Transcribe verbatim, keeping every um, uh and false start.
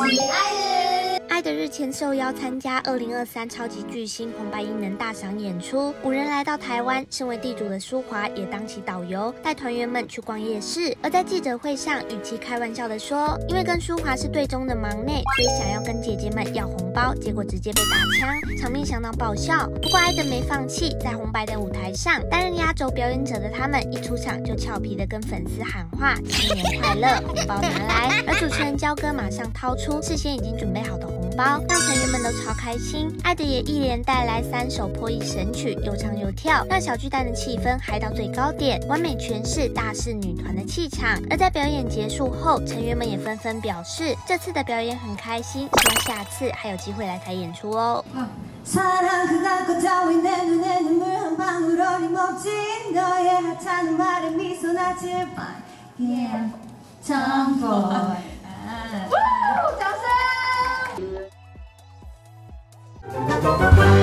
是爱的。 爱的日前受邀参加二零二三超级巨星红白艺能大赏演出，五人来到台湾，身为地主的舒华也当起导游，带团员们去逛夜市。而在记者会上，与其开玩笑的说，因为跟舒华是队中的忙内，所以想要跟姐姐们要红包，结果直接被打枪，场面相当爆笑。不过爱的没放弃，在红白的舞台上担任压轴表演者的他们，一出场就俏皮的跟粉丝喊话：新年快乐，红包拿来！而主持人焦哥马上掏出事先已经准备好的红包，让成员们都超开心。爱的也一连带来三首破译神曲，又唱又跳，让小巨蛋的气氛嗨到最高点，完美诠释大势女团的气场。而在表演结束后，成员们也纷纷表示，这次的表演很开心，希望下次还有机会来台演出哦。 掌声！